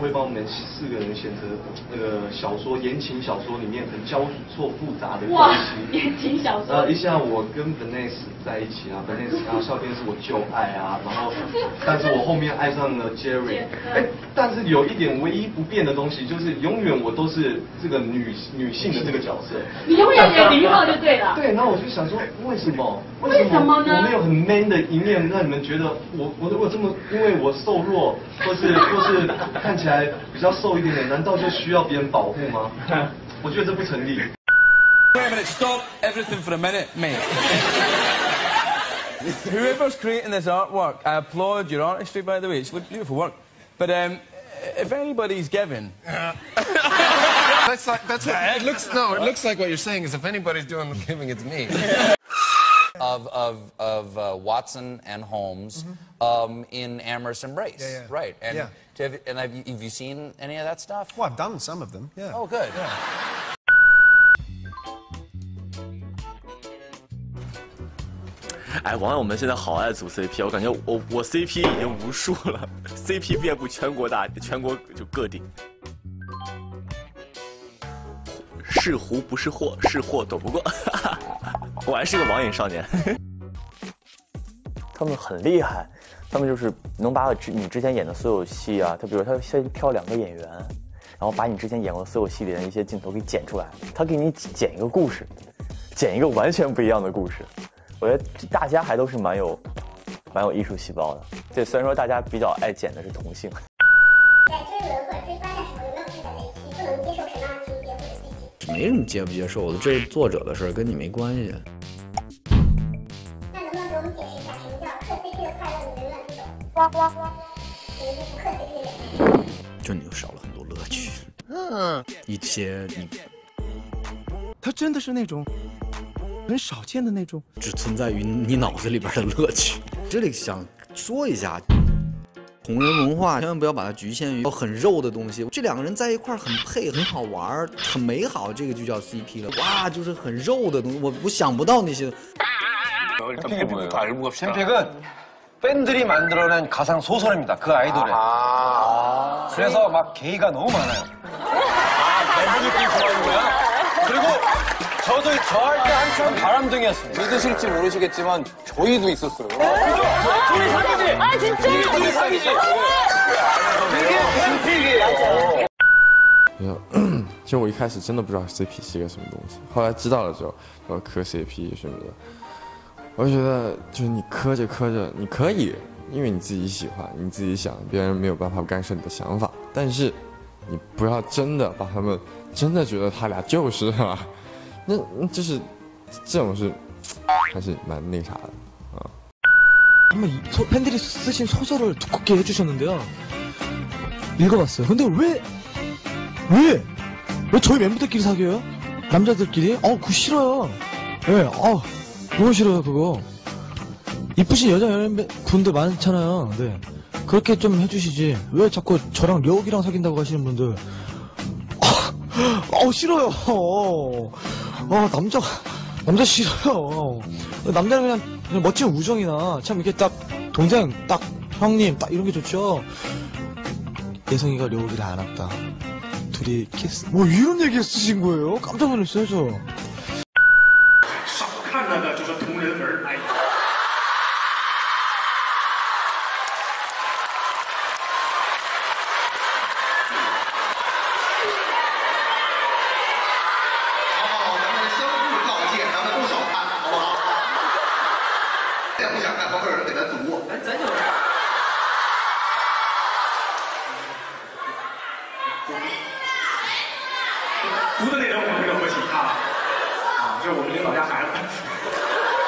会帮我们4个人选择那个小说言情小说里面很交错复杂的关系。 言情小说。 一下我跟 Vanessa 在一起啊 ，Vanessa 啊，笑天是我旧爱啊，然后但是我后面爱上了 Jerry， 但是有一点唯一不变的东西就是永远我都是这个女性的这个角色。 你永远演0号就对了。 对，然后我就想说为什么？ 为什么呢？ 我没有很 man 的一面，让你们觉得我这么因为我瘦弱，或是看起来比较瘦一点点，难道就需要别人保护吗？我觉得这不成立。 Wait a minute, stop everything for a minute, mate. Whoever's creating this artwork, I applaud your artistry, by the way. It's beautiful work. But if anybody's given... That's what it looks. No, it looks like what you're saying is if anybody's doing the giving, it's me. Of Watson and Holmes in Amorous Embrace, right? And have you seen any of that stuff? Well, I've done some of them. Yeah. Oh, good. Yeah. 哎，网友们现在好爱组 CP， 我感觉我 CP 已经无数了 ，CP 遍布全国就各地。是狐不是货，是货躲不过。我还是个网瘾少年。他们很厉害，他们就是能把你之前演的所有戏啊，他比如他先挑2个演员，然后把你之前演过所有戏里的一些镜头给剪出来，他给你剪一个故事，剪一个完全不一样的故事。我觉得大家还都是蛮有艺术细胞的。对，虽然说大家比较爱剪的是同性。 在追文或者追番的时候，有没有自己的雷区？不能接受什么样的情节或者剧情？ 没什么接不接受的，这是作者的事儿，跟你没关系。 那能不能给我们解释一下什么叫磕 CP 的快乐？你永远这种呱呱呱，你们不磕 CP 的人， 就你就少了很多乐趣。一些他真的是那种很少见的那种， 只存在于你脑子里边的乐趣。这里想说一下，同人文化千万不要把它局限于很肉的东西。这2个人在一块儿很配，很好玩，很美好，这个就叫 CP 了。哇，就是很肉的东西，我想不到那些。 팬픽은 팬들이 만들어낸 가상 소설입니다. 그 아이돌에. 그래서 막 게이가 너무 많아요. 팬들이 좋아하는구나. 그리고 저도 저할 때 한참 바람둥이였습니다. 믿으실지 모르시겠지만 저희도 있었어요. 둘이 사귀지? 아 진짜? 둘이 사귀지? 이게 팬픽이에요. 其实我一开始真的不知道 CP 是一个什么东西，后来知道了之后，磕 CP 什么的，我就觉得就是你磕着磕着，你可以，因为你自己喜欢，你自己想，别人没有办法干涉你的想法，但是你不要真的把他们真的觉得他俩就是啊，那就是这种是还是蛮那啥的啊。 한번 팬들이 쓰신 소설을 두껍게 해주셨는데요. 읽어봤어요. 근데 왜 저희 멤버들끼리 사귀어요? 남자들끼리? 그거 싫어요. 예, 너무 싫어요, 그거. 이쁘신 여자 분들 많잖아요. 네. 그렇게 좀 해주시지. 왜 자꾸 저랑 려욱이랑 사귄다고 하시는 분들. 싫어요. 남자 싫어요. 남자는 그냥 멋진 우정이나 참 이렇게 딱 동생, 딱 형님, 딱 이런 게 좋죠. 예성이가 려욱이를 안 왔다. 둘이 키스. 뭐 이런 얘기 쓰신 거예요? 깜짝 놀랐어요, 저. 少看那个就是同人文，哎。 好，咱们相互告诫，咱们都少看，好不好？也不想看，旁边有人给他读。咱有人。读的内容我们这个不行啊，这是我们领导家孩子。